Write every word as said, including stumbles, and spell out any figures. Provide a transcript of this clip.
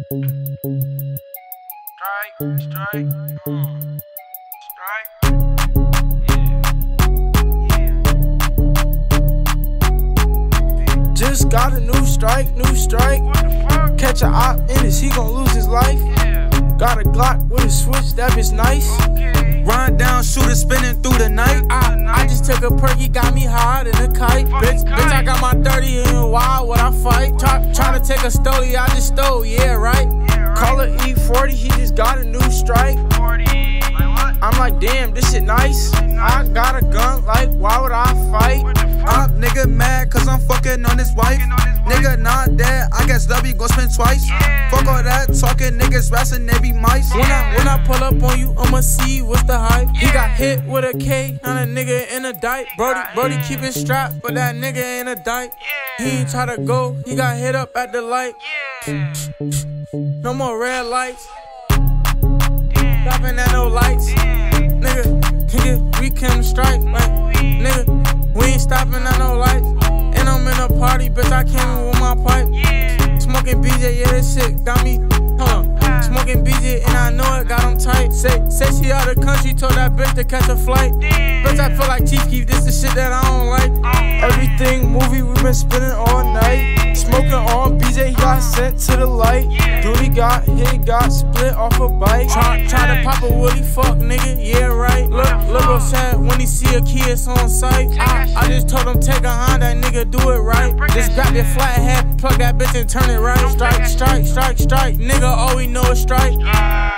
Strike, strike, mm. Strike. Just got a new strike, new strike. What the fuck? Catch a op in this, he gon' lose his life. Yeah. Got a Glock with a switch, that bitch nice. Okay. Run down, shooter spinning through the night. I, I just took a perk, he got me higher than a kite. Bitch, bitch, I got my thirty and wild when I fight. Try, try to take a stoley, I just stole, yeah, right? Yeah, right. Call it E forty, he just got a new strike. forty. Like what? I'm like, damn, this shit nice. I got a gun, like, why would I fight? What the fuck? Op nigga mad cause I'm fucking on his wife. Fucking on his wife. Nigga not dead, I guess W gon' spin twice. Yeah. Fuck all that talking, niggas rassin', they be mice. When I when I pull up on you, I'ma see what's the hype. He got hit with a K, not a nigga in a dyke. Brody, Brody keep it strapped, but that nigga ain't a dyke. He ain't try to go, he got hit up at the light. Yeah. No more red lights, stopping at no lights. Nigga, nigga, we came to strike, like, nigga, we ain't stopping at no lights. And I'm in a party, bitch, I came in with my pipe. Smoking B J, yeah, this shit got me, hold on. Smoking B J, and I know it got him tight. Say, say she out of the country, told that bitch to catch a flight. Bitch, I feel like Chief Keef, this the shit that I don't like. Everything movie, we been spinning all night. Smoking on B J, he got sent to the light. Dude, he got hit, got split off a bike. Try, try to pop a woolly fuck, nigga, yeah, right. Look, look real sad when he see a kid on sight. I, I just told him take a Honda, nigga, do it right. Just grab your flat hat, plug that bitch and turn it right. Strike, strike, strike, strike, nigga, all we know is strike.